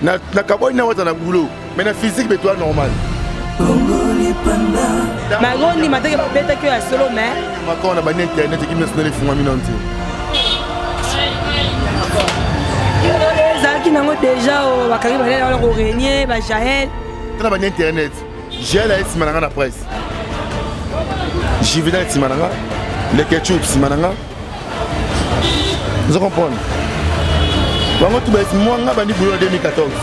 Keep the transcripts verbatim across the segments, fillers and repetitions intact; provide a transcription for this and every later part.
na na kaboni na wata na boulot mais na physique mais toi normal Magondi mateke babeta que ya solo mais makona ba internet qui me sonne les fonds minante Zaki nango déjà o bakari ba la ko renier ba Jaël tana ba internet Jaël a été mananga na presse j'y vais dans Simananga les ketchup Simananga vous comprenez bango tu ba moi nga bandi boulot deux mille quatorze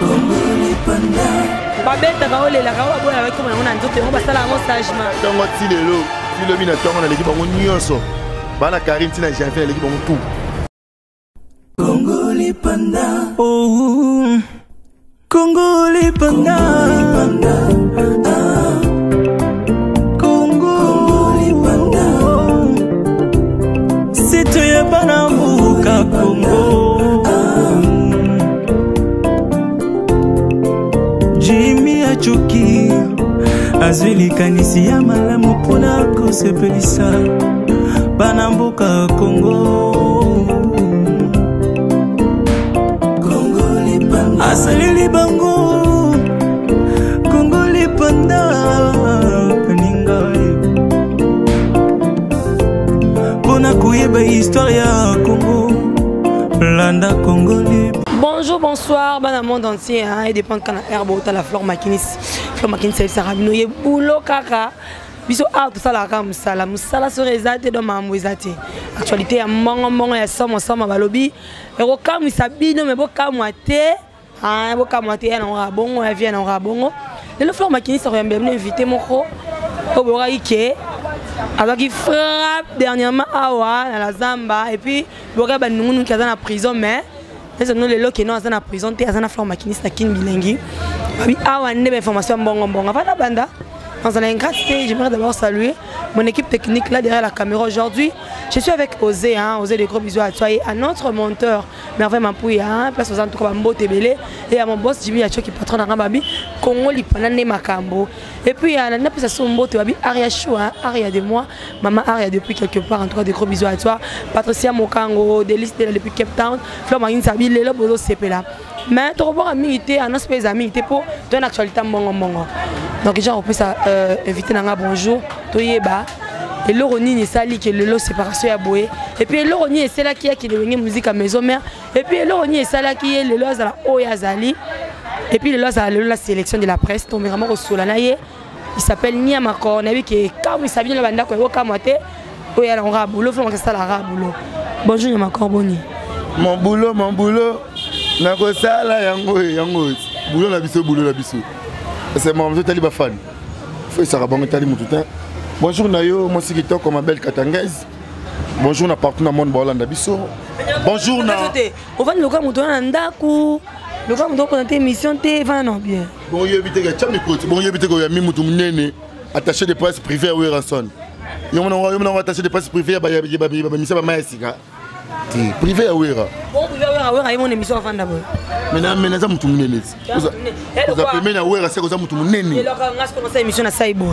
babeta ka olela ka wa bona bakoma na nzoto ngo basala ngo sagement tongo ti lelo ti lobi na tongo na l'équipe bango nyonso bana Karim ti na Janvier l'équipe bango tout Congo les panda oh Congo les panda Congo les panda c'est toi bana muka Congo Jimmy Achoki azwili kanisi ya malamu pona kosepelisa bana mboka Congo Congo lipanda asalili bango Congo lipanda peninga pona kuyeba histoire ya Congo landa Congo lipanda. Bonjour, bonsoir, dans le monde entier, hein, et dépend quand la herbe ou la fleur maquinis. Fleur maquinis, c'est ça, rabino, yé boulot kaka. Biso ah tout ça la kam sala, musala sur ezate dans ma mouizate. Actualité ya mongo mongo ya somo somo balobi. Et au kam isabino mais bo kam wate, ah bo kam wate na ora bongo ya vient na ora bongo. Le fleur maquinis ça rembe invité moko. Au bora ike. Alors qui frappe dernièrement awa na la Zamba et puis bora ba nungu qui dans la prison mais les gens les locs qui sont en prison, ils sont en fleur maquiniste, ils sont bilingues. Oui, ah ouais, des informations bon bon. Avant la bande, dans un ingratité, j'aimerais d'abord saluer mon équipe technique là derrière la caméra aujourd'hui. Je suis avec Osé, hein, Osé des gros bisous à toi et à notre monteur Merveille Mampouy, hein, place aux Antoine Bambo Tebele et à mon boss Jimmy Acho qui patron dans Rambabi, Congo Lipanane Makambo. Et puis à la nappe ça son beau Tebabi Aria Chou, hein, Aria de moi, maman Aria depuis quelque part, en tout cas des gros bisous à toi, Patricia Mokango, Délice depuis Cape Town, Fleur Marine Sabi, Lélo Bozo Sepela. Mais tu revois à militer, à nos pays amis, pour ton actualité bon bon. Donc déjà on peut ça inviter Nanga bonjour, Toyeba. Et l'oroni est sali qui est le lot séparation à boué. Et puis l'oroni est celle qui a qui est musique à maison mère. Et puis l'oroni est celle qui est le lot à la Oyazali. Et puis le lot à la sélection de la presse. Donc vraiment au solanaye. Il s'appelle Niamako. On a vu que quand il s'habille la bande quoi il kamote. Oui alors on a boulot, faut que ça la boulot. Bonjour Niamako boni. Mon boulot, mon boulot. Nako sala yango yango. Boulot la biso, boulot la biso. C'est mon je tali ba fan. Faut ça rabonga tali mututa. Bonjour Nayo, moi c'est Kito comme ma belle Katangaise. Bonjour na partout dans le monde Bolanda biso. Bonjour na. On va nous comme on ndaku. Le comme donc on a émission T vingt non bien. Bon yo bité que chami côté. Bon yo bité que mi mutu munene attaché de presse privé à Weranson. Yo mon yo mon attaché de presse privé ba ya ba ba mission ba maïsika. Ti privé à Wera. Bon privé à Wera ay mon émission avant d'abord. Maintenant maintenant ça mutu munene. Vous vous appelez na Wera c'est que ça mutu munene. Et là quand on a commencé émission na Saibo.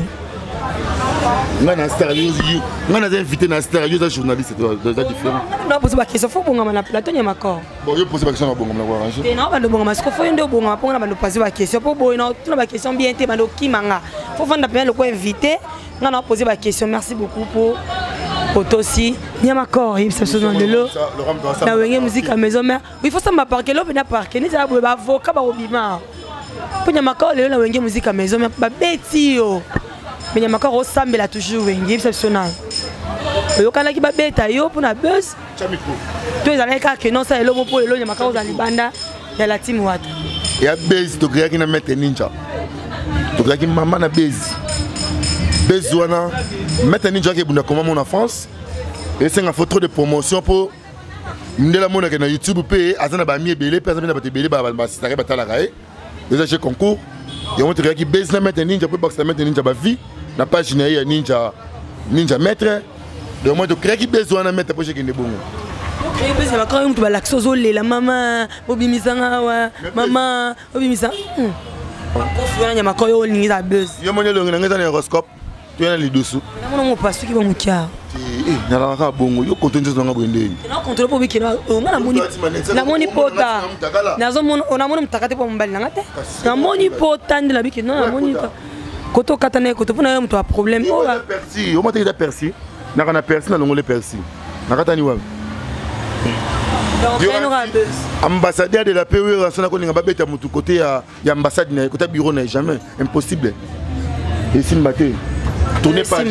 Nga na star yo nga na invité na star yo journaliste c'est différent. Non poser ba question faut bonga na plateau nya makor. Bon yo poser ba question na bonga na arranger. Et non ba bonga parce que faut ndo bonga pour na ba poser ba question pour boy non tout ba question bien té ba ndo kimanga. Faut vendre bien le ko invité nga na poser ba question merci beaucoup pour Otosi nya makor il se souvient de l'eau. Na wenge musique à maison mère. Il faut ça m'a parquer l'eau na parquer ni ça ba avocat ba obima. Pour nya makor le na wenge musique à maison mère ba beti yo. Mais il y a encore au sambe là toujours wengi exceptionnel. Le canal qui va bêta yo pour na buzz. Tu es allé car que non ça est l'homme pour le il y a encore dans libanda il y a la team wat. Il y a base to créer qui na mettre ninja. To créer qui maman na base. Base wana mettre ninja qui bunda comment en France. Et c'est une photo de promotion pour ndela mona que na YouTube pe azana ba mi belé personne na ba te belé ba ba sitare ba tala raé. Déjà j'ai concours. Et on te créer qui base na mettre ninja pour boxer mettre ninja ba vie. Na page générale ninja ninja maître de moi de créer qui besoin de mettre pour que ne bon créer besoin quand même tu vas l'axozo la maman obimisanga wa maman obimisanga pour faire nya makoyo lingi za buzz yo monelo ngena ngeza na horoscope Tu es les dessous. On passe qui va moukia. Eh, na la bongo, yo contrôle nzo nga bwende. Na contrôle po biki na na moni. Na moni pota. Na zo mon on a moni mtakate po mbali na ngate. Na moni pota ndila biki na moni. Koto katane koto pona mto a problème. Oh la persi, o mate da persi. Na kana persi na longo le persi. Na katani wa. Ambassadeur de la P E on a connu nga babeta mutu côté ya ya ambassade na côté bureau na jamais impossible. Et Simbaté. Tournez pas.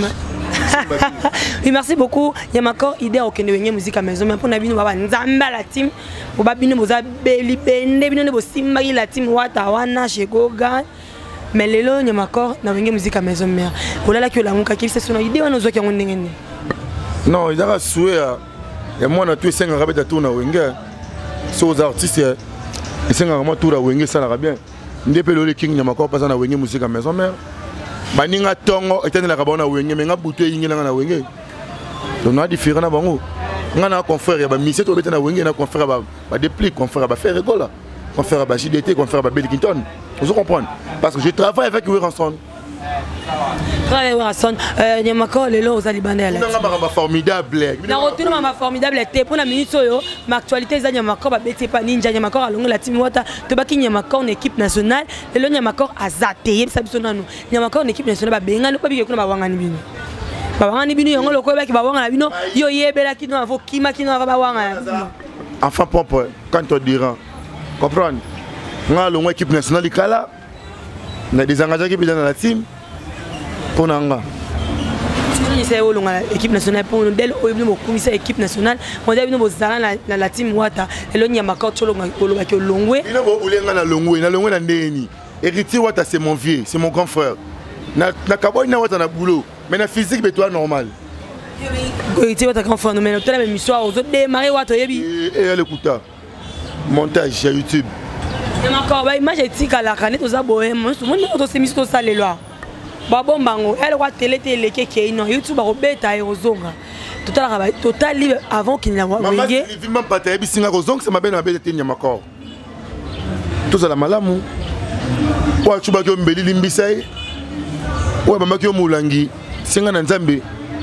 Oui, merci beaucoup. Il y a encore idée au Kenya musique à maison mais pour nabino baba nzamba la team pour babino boza beli bende bino ne bosimba la team wata wana shegoga mais lelo il y a encore na wenge musique à maison mais pour la que la muka qui c'est son idée on zo ki ngene. Non, il a souhait et moi na tout cinq rabeta tourna wenge so aux artistes et cinq vraiment tour à wenge ça la bien. Ndepé le king il y a encore pas na wenge musique à maison mais baninga tongo etene la kabona wenge menga butu yingela na wenge donc na différent na bango ngana confrère ba mission to betena wenge na confrère ba ba déplique confrère ba faire école confrère ba J D T confrère ba Belkinton vous comprenez parce que je travaille avec Weranson travaille Weranson euh ni makolo lelo aux Libanais là na formidable na retour ma formidable était pour la minute yo ma actualité za nyamako ba beti pa ninja nyamako alongo la team wata to baki nyamako na équipe nationale lelo nyamako azate yebisa biso nanu nyamako na équipe nationale ba benga no pa biki kuna ba wangani bino ba wangani bino yongo loko baki ba wangana bino yo yebela kino avo kima kino ba wangana enfin pompe quand on dira comprendre nga longo équipe nationale kala na des engagés qui dans la team pour nanga c'est l'équipe nationale pour nous dès au commissaire équipe nationale on a nous zala la la team wata et le nyamaka tolo ngoloba ke longwe ina bo ulenga na longwe na longwe na ndeni héritier wata c'est mon vieux c'est mon grand frère na na kaboy na wata na boulot mais na physique be toi normal héritier wata grand frère mais la même histoire aux autres démarrer wata yebi et elle écoute montage sur YouTube nyamaka ba image etika la kanete za bohem mon auto semis to sale loi babombango elle wa télé télé keke non YouTube ba robeta erozonga total travail total libre avant qu'il n'y a wenge il vit même pas tabi singa rozonga c'est ma belle abete tenya makor tout ça la malamu wa chuba kyo mbeli limbisai wa mama kyo mulangi singa na nzambe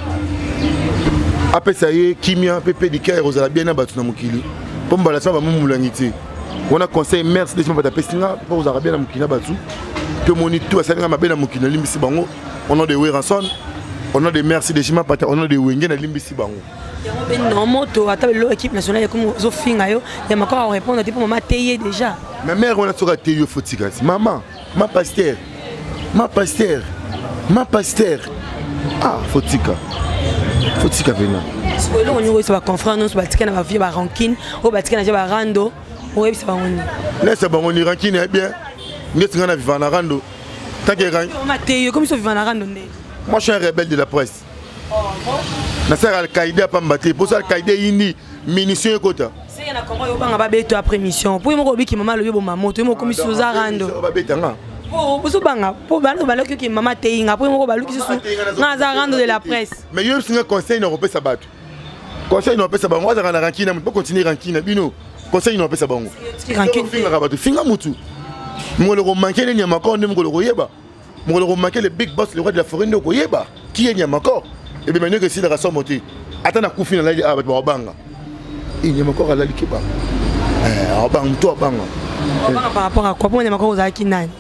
apesa ye kimia pepe dika rozala bien na batu na mukili pomba la saba mulangi ti on a conseil merci de me taper singa pour vous araber na mukili na batu que monito asalinga mabe na mukili na limbisi bango on a de Weranson on a de merci de Jima Pata on a de wenge na limbisi bango non moto ata le équipe nationale comme zo finga yo ya makora répondre depuis maman tayé déjà ma mère on a sora tayé fotika maman ma pasteur ma pasteur ma pasteur ah fotika fotika pena c'est là on y va confrère nous batika na ba vie ba rancune o batika na ba rando o yebisa bango laisse bango ni rancune bien nest ngana vivre na rando tant que Mathieu comme ça vivre na rando ndé moi je suis un rebelle de la presse na sert Al-Qaïda pas mbaté pour ça Al-Qaïda yini munition ekota c'est na Congo yo banga ba beto après mission pour mo biki mama lo yo ba moto mo comme ça za rando ba betanga pour pour banga pour balo balo ki mama teinga pour mo balo ki su na za rando de la presse mais yo singa conseil na repé sabato conseil na repé sabato on va rankina pour continuer rankina bino conseil na repé sabango finga rabato finga mutu moi le romanqué les nyamako on me le royeba moi le romanqué le big boss le roi de la forêt de koyeba qui est nyamako et bien maintenant que si la raison monter attends na kufina là ah ba banga il nyamako ala likiba eh banga to banga par rapport à quoi pour nyamako za kinani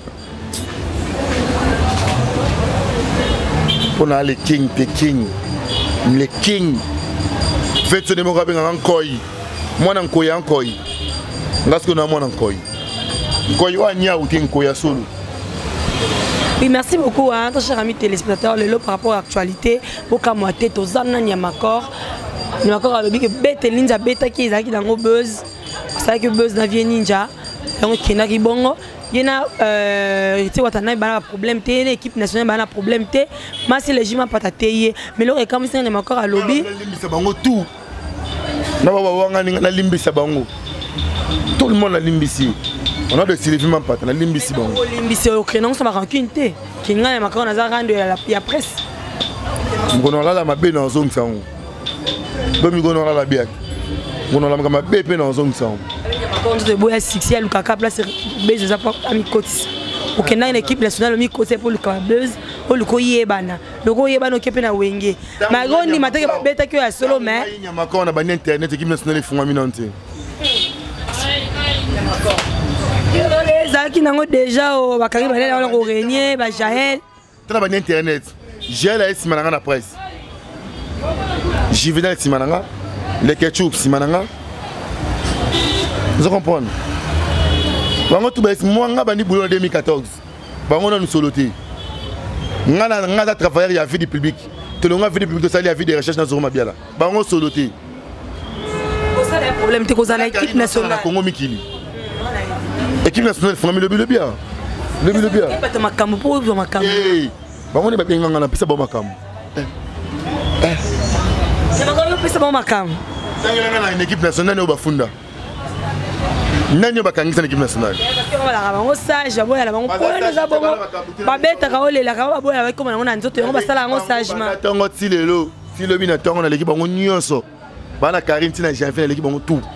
on a le king the king le king fait ce numéro avec un koi moi nan koya un koi ngasko na moi nan koi koi wa nya ou tin koya solo. Oui, merci beaucoup à notre cher ami téléspectateur lelo par rapport à l'actualité boka moité to zana nyamakor nyamakor a lobi que bete ninja beta ki ezaki dango buzz ça que buzz na vie ninja donc kena ki bongo yena euh tu vois tana ba problème té l'équipe nationale ba problème té mais c'est légèrement pataté mais le comme ça nyamakor a lobi limbisa bango tout na ba wanga na limbisa bango tout le monde a limbisi on a de Sylvie Mampat, on a limbisi bon. Limbisi au crénon ça m'a rancune té. Qui n'a pas encore na rendre la presse. On a la mabe dans zone ça. Domi on a la biak. On a la mabe pe dans zone ça. Par contre de boya sixel ou kaka place base za ami cotis. Au Kenya une équipe nationale mi côté pour le Buzz. oluko yebana loko yebana okepe na wenge magondi mateke babeta kyo ya solo mais nyamako na bani internet équipe nationale fungwa minante ezalaki nango déjà bakangi banene wana korenie bajael tana bani internet jael aesima nanga na presse Juvenal esima nanga le ketchup esima nanga vous comprenez bango tout baesi mwanga bani boulot en deux mille quatorze bango na nous soloté ngana ngana travailler ya vie du public to longa vie du public to sali ya vie de recherche na zoro mabiala bango soloté ça le problème te cause na équipe nationale Congo mikili équipe nationale fami le bien le bien le bien pas te makambo pour zo makambo eh bango ne ba benga ngana pesa ba makambo eh eh c'est bango pesa ba makambo sangela ngana une équipe nationale au bafunda nani bakangisa équipe nationale parce que bango sage boya la bango pour za bongo babeta ka olela ka baboya ba comme na nzoto yango basala yango sagement tongo ti lelo ti lobi na tongo na l'équipe bango nyonso bana Karim tina j'ai fait l'équipe bango tout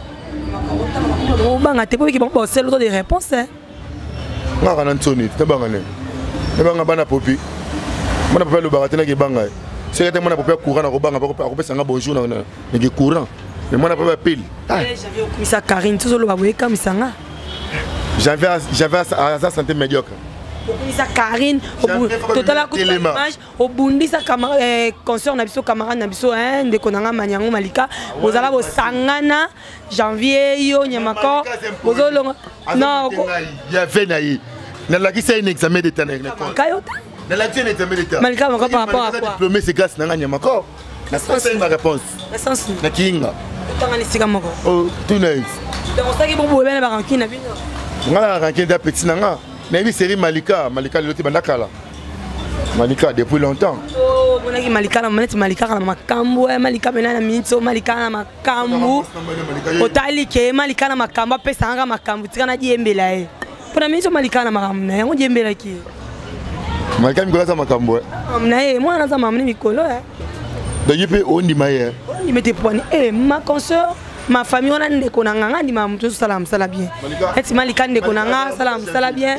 o banga te poki bango c'est l'autre des réponses hein ngaka na ntoni te banga ne te banga bana popi bana popi lo baratena ke banga c'est que mona popi courant na ko banga ko ko pesa nga bonjour na na courant mais moi, je n'ai pas pile. J'avais au commissaire Karine, tout le monde comme ça. J'avais j'avais à sa santé médiocre. Au commissaire Karine, au bout total à coup de l'image, au Bundi sa camarade concert na biso camarade na biso hein de konanga manyango malika, aux ala au sangana janvier yo nyamako, aux olonga. Non, il y avait naï. Na la qui c'est un examen d'état na l'école. Kayota. Na la qui c'est un examen d'état. Malika par rapport à quoi? Diplômé c'est grâce na nyamako. La c'est ma réponse. La sens. Na kinga. Oh, tout neuf. Donc ça qui est pour bien la rancune na bino. Ngala rancune da petit nanga. Na bi série Malika, Malika loti bandakala. Malika depuis longtemps. Oh, mon aki Malika na maneti Malika na makambo, Malika mena na minto, Malika na makambo. Otali ke Malika na makambo pesa nga makambo tika na diembela e. Pona minto Malika na makambo na yango diembela ki. Malika mikola za makambo. Amna e mwana za mamni mikolo e. D'ailleurs, on dit maïe. On dit eh ma consoeur, ma famille on a des konanga, dit ma mutu salam salam bien. Et si Malika des konanga salam salam bien.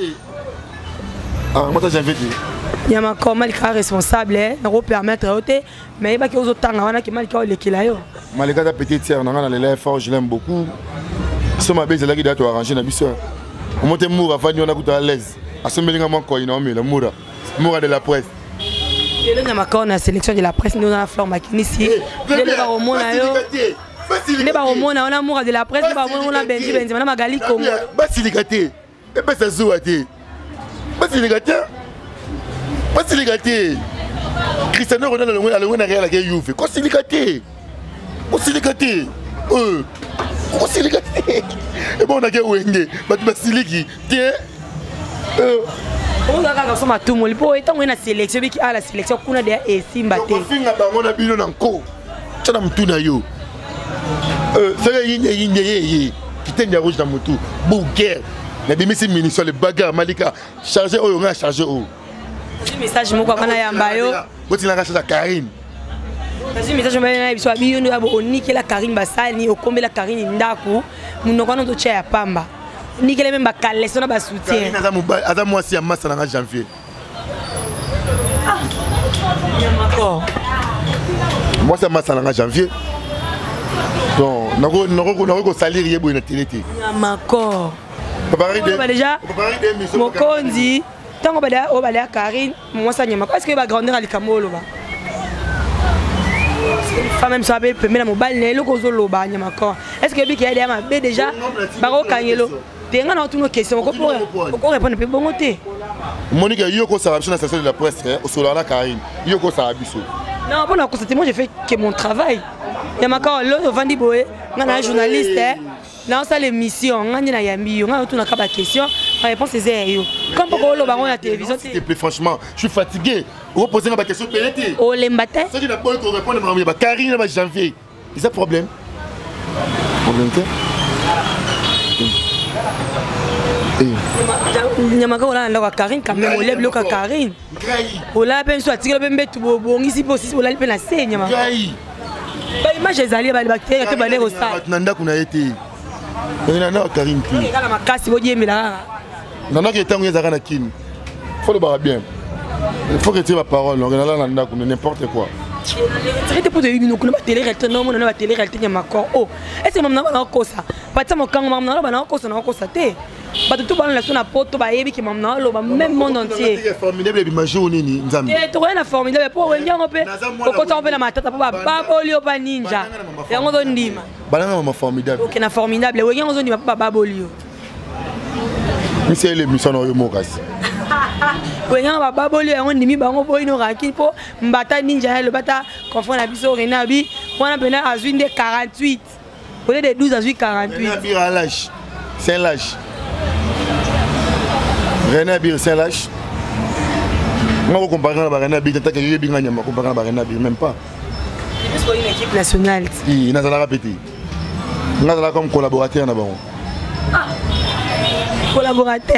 Ah moi j'ai invité. Il y a ma comme Malika responsable, on va permettre ôter, mais il va que aux autres on a que Malika le kila yo. Malika ta petite sœur nanga na l'élève fort, je l'aime beaucoup. So ma belle là qui doit tout arranger na biso. On monte moura fani on a tout à l'aise. A ce melinga mon ko ina mais la moura. Moura de la presse. Le Nyamako na sélection de la presse nous na Flore Makini ici. Le ba romona yo. Le ba romona on a moura de la presse, ba on a Benji Benji na Magali Congo. Basilikate. Et pas ça zouate. Basilikate. Basilikate. Cristiano Ronaldo a le na Real avec Juve. Basilikate. Basilikate. Euh. Basilikate. Et bon on a que Wenge, Basiliki. Tiens. Euh on a quand ça tout monde pour étant on a sélection qui a la sélection qu'on a déjà et Simba té finga bango na bino nanko tana mutuna yo euh c'est yinye yinye yeye kitenya rouge dans mutu bouguer na bimisi ministre le bagarre Malika charger oyo nga charger o message moko kana yamba yo boti na charger Karine kasi message mba na biso biyo ndo abo oniki la Karine basani okombela Karine ndako munoko no to cha ya pamba ni que les mêmes calés sont à soutien. Adam moi si à massa en janvier. Moi c'est massa en janvier. Donc nako nako nako salir yebo na télé. Makor. Préparer déjà. Mokondi. Tant on bada o bada Karine, moi ça nyama. Est-ce que va grandir à likamolo ba? Femme même ça peut permettre mon bal né le kozo loba nyama ko. Est-ce que bi ki a ma déjà baro kangelo. Tenga na toutes nos questions, pourquoi répondre plus bon côté. Monique yoko ça va sur la station de la presse au sur la Karine. Yoko ça va biso. Non, pour la constater moi j'ai fait que mon travail. Il y a encore l'autre Vandi Boé, on a un journaliste dans sa émission, on a na yambi, on a tout na kaba question, la réponse c'est zéro. Comme pourquoi le baron à la télévision s'il te plaît franchement, je suis fatigué. Vous posez ma question pénété. Oh l'embate. Ce qui n'a pas pour répondre à Karine va janvier. Il y a problème. Problème Nyamaka wala ndako Karine quand même oleb loka Karine. Ola pe so atikela pe mbetu bongisi po sisi olali pe na se nyama. Ba image ezali ba bactéries te bale rosa. Nanda kuna été. Nana na Karine pi. Kala makasi bo diemela. Nana ke tango ezaka na kin. Faut le bara bien. Il faut que tu aies ma parole, on regarde n'importe quoi. C'était pour te dire que nous avons télé réalité, nous avons télé réalité de Makor. Oh, est-ce que nous avons encore ça? Pas de mon camp, nous avons encore ça, nous avons encore ça. Pas de tout le monde sur la porte, bah ébi qui m'a amené, même monde entier. C'est formidable, il m'a joué ni Nzambi. Et tu vois la formidable pour revenir un peu. Au côté on peut la mater, pas pas bolio pas ninja. Et on donne dima. Balanga m'a formidable. Ok, na formidable. Et on donne dima pas pas bolio. Mais c'est l'émission dans le Mokas. Oui, on va pas bolio, on dimi bango boy no raki po mbata ninja le bata confond la biso renabi. On a besoin à une de quarante-huit. Au lieu de douze à quarante-huit. C'est un lâche. C'est un lâche. René Bir c'est un lâche. On va comparer avec René Bir, tant que je vais bien comparer avec René Bir, même pas. C'est pour une équipe nationale. Il n'a pas répété. Il n'a pas comme collaborateur là-bas. Ah, collaborateur.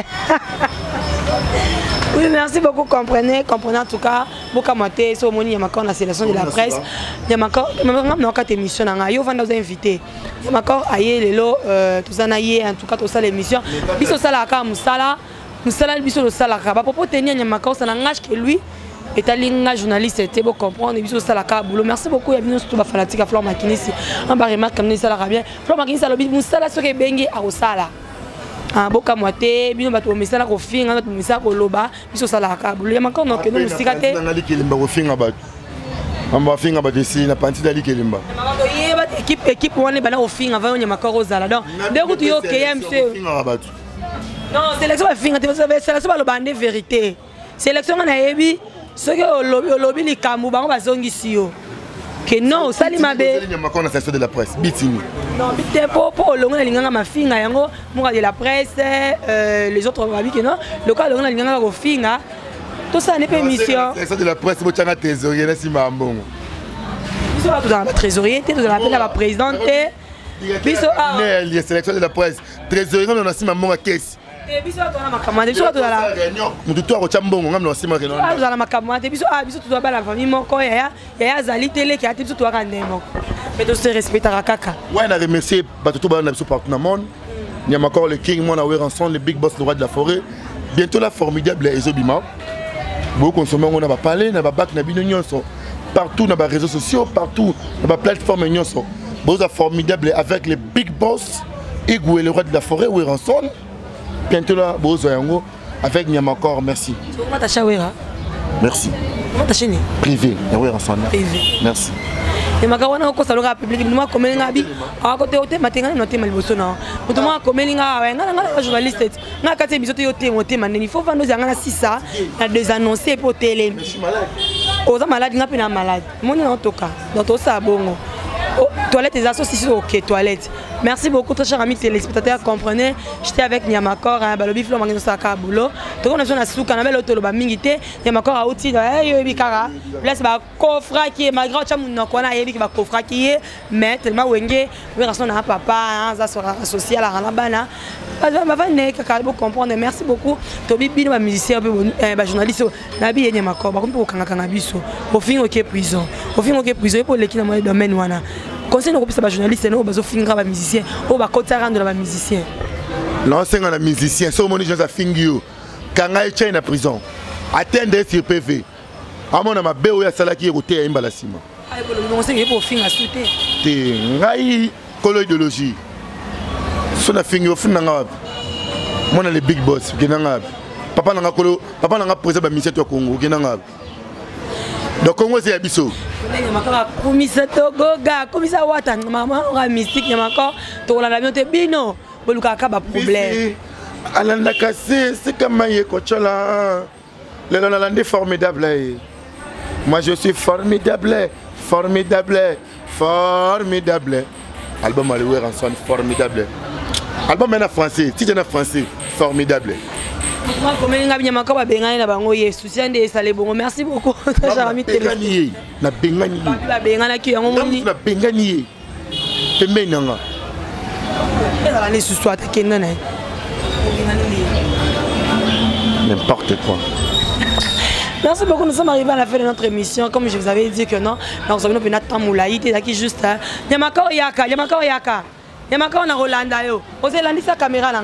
Oui, merci beaucoup. Comprenez, comprenez en tout cas. Beaucoup de moté, c'est au moment où il y a encore la sélection de la presse. Il y a encore, même dans quatre émissions, il y a encore invité. Il y a encore aïe les lots, tout ça naïe, en tout cas tout ça l'émission. Biso sala ka musala, musala biso le sala ka. Pour tenir il y a encore ça n'engage que lui. Et un journaliste, c'était pour comprendre. Biso sala ka boulot. Merci beaucoup. Il y a bien surtout fanatique à Flore Makinis. On va remarquer comme ça la bien. Flore Makinis a le but musala sur les bengi à Osala. Ah, boka moité, bino bato misala ko finga, bato misala ko loba, biso sala ka bulu. Ya makon no ke no musikate. Na ngali kelimba ko finga bato. Amba finga bato si na panti dali kelimba. Na makon ye bat équipe équipe wana bana ko finga va nya makon rozala. Donc, dès que tu yo K M C. Non, sélection ba finga, sélection ba loba ndé vérité. Sélection na yebi, ce que lobi lobi li kambu bango bazongisi yo. Que non, Salima B. De la presse, bitini. Non, bitini pour pour le linganga ma finga yango, moi de la presse, euh, les autres avis que non, le cas le linganga ko finga. Tout ça n'est pas émission. C'est de la presse, moi tiens trésorier na sima mbongo. Biso ba tout dans la trésorier, tu dois appeler la présidente. Biso ah. Les sélection de la presse, trésorier on a sima mbongo caisse. Et biso to na makamande, biso to la réunion. Mutu to ko chambongo ngam no sima réunion. Ah, za na makamande, biso ah biso to ba la famille moko ya ya zali télé qui a biso to ka ndemo. Mais tu se respectes à Kaka. Ouais, on a remercié tout le monde partout dans le monde. Il y a encore le King, moi, on a ensemble les big boss, le roi de la forêt. Bientôt la formidable Ezobima. Beaucoup de consommateurs, on a parlé, on a bac, on a bien partout dans les réseaux sociaux, partout dans les plateformes. Beaucoup de formidable avec les big boss, Igou et le roi de la forêt, on est ensemble. Bientôt là, beaucoup avec Nyamakor, merci. Merci. Privé, on est ensemble. Privé. Merci. Et ma carotte au salon public, moi comme elle ngabi, à côté au thème, matin on thème malbosona. Pour moi comme elle ngabi, nga nga journaliste, nga kati biso to thème au thème, il faut vendre zanga na sisa, na des annoncer pour télé. Je suis malade. Aux malades, nga pena malade. Mon en tout cas, dans tout ça bongo. Toilettes et associations, ok, toilettes. Merci beaucoup, très chers amis téléspectateurs. Comprenez, j'étais avec Nyamakor, Balobi Flo Mangino Saka Boulot. Tout le monde a su qu'on avait l'auto, le Bamingité. Nyamakor a outil, eh, Bikara. Là, c'est un coffre qui est malgré que nous avons un coffre qui est, mais tellement wenge, oui, on a un papa, ça sera associé à la Ranabana. Comprendre. Merci beaucoup. Tobi Bino, un musicien, un journaliste, Nabi et Nyamakor. Par contre, pour Kanabiso, au fin, ok, prison. Au fin, ok, prison pour l'équipe dans le domaine. Conseil de groupe journaliste, nous avons fait un musicien, on va côté rendre la musicien. Non, c'est un musicien, c'est un musicien qui a fait quand il est en prison. Attendez sur P V. À mon avis, il y a un qui est au thé à Imbalasima. Ah, il y a un film à sauter. Il y a une idéologie. Si on a fait un film, on a les big boss. Papa n'a pas posé la mission au Congo. Donc, Congo, c'est Abisso. Komisa Togoga, Komisa Watan, maman, on a mystique, il y a encore, tu as la vie de Bino, pour le cas de problème. Alanda Kassé, c'est comme un cochola. Le Landais formidable. Moi, je suis formidable, formidable, formidable. Album à louer en son formidable. Album en français, si tu es en français, formidable. Merci beaucoup. Merci. N'importe quoi. Merci beaucoup, nous sommes arrivés à la fin de notre émission. Comme je vous avais dit que non, nous sommes venus à Moulaï, il est juste. Il y a encore Yaka, il y a encore Yaka. Il y a encore Rolanda. Vous avez lancé sa caméra là.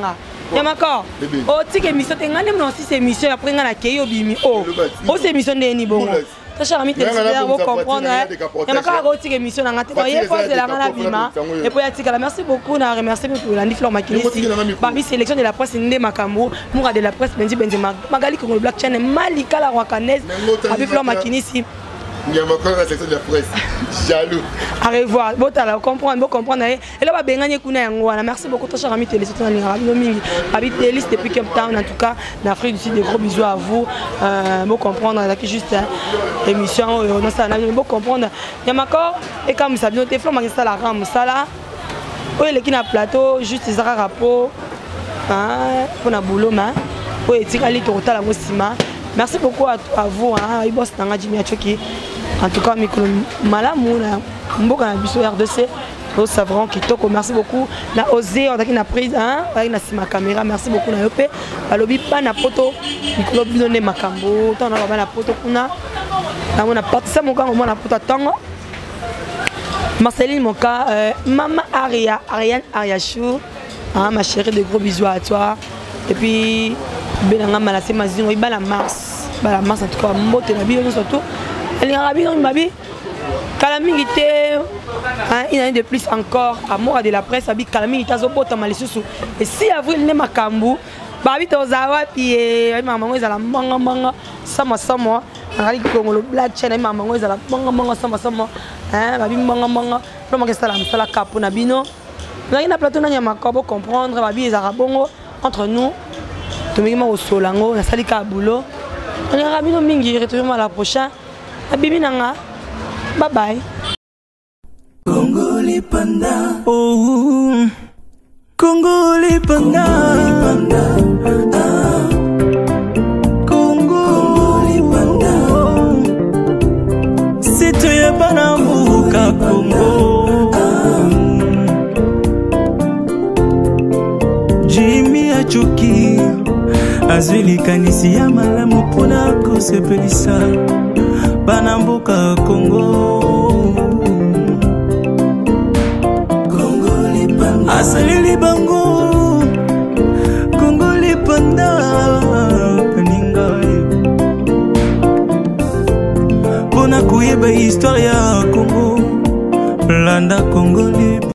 Yamakor. Oh, tu sais émission, tu as une aussi émission après on a kéyo bimi. Oh, oh c'est émission de ni bon. Très cher ami téléspectateur, vous comprendre. Yamakor aussi émission na ngate. Il faut de la ngana bima. Et puis atika merci beaucoup na remercier pour la Fleur Makinisi. Parmi sélection de la presse ndé makambo, moura de la presse Benji Benzema. Magali Congo Black Chain Malika la Wakanaise. Avec Fleur Makinisi. Il y a encore la section de la presse. Jaloux. À revoir. Bon, tu vas comprendre, bon comprendre. Et là, on va gagner Kuna. Merci beaucoup, très cher ami téléspectateur. Habite Délice depuis Cape Town, en tout cas, en Afrique du Sud, des gros bisous à vous. Bon comprendre, c'est juste émission. Bon comprendre. Il y a encore, et comme ça, bien, tu es flou, mais ça la rame, ça là. Oui, les qui na plateau, juste les rapports. Pour un boulot, mais. Oui, tu as dit que tu as la moussima. Merci beaucoup à, à vous, hein, Ibos Nanga Jimmy Achoki. En tout cas, micro malamu na mboka na biso R D C. Au savron qui toko. Merci beaucoup. Na osé, on a qui na prise, hein, avec na ma caméra. Merci beaucoup na yopé. Balobi pas na poto. Micro bidonné makambo. Tant on a na poto kuna. Na on a parti ça mon gars, on a poto tango. Marceline Moka, euh, Maman Aria, Ariane Ariachou. Hein, ma chérie, de gros bisous à toi. Et puis Benanga Malassé Mazino, il bat la Mars. La Mars en tout cas, mote la vie surtout. Elle est en rabine, il m'a dit. Calamité, il y en a de plus encore. Amour de la presse, Abi Calamité, Zobota Malisusu. Et si avril n'est ma cambou, Babi Tozawa, puis maman est à la manga manga, sama sama. Rali Congo Black Chain, maman est à la manga manga, sama sama. Hein, Babi manga manga. Comment que ça la fait la capo Nabino? Nous avons un plateau, nous avons comprendre. Babi est à Rabongo. Entre nous, tout le monde au Solango, na salika boulot. On est ravis de mingi, retrouvons à la prochaine. Abibi nanga, bye bye. Congo les panda, oh, Congo les panda, ah, Congo les panda, c'est toi ya banamuka Congo. Jimmy Achoki azwili kanisi ya malamu pona kosepelisa banamboka Congo. Congo lipanda asalili bango Congo lipanda peninga pona kuyeba histoire ya Congo landa Congo.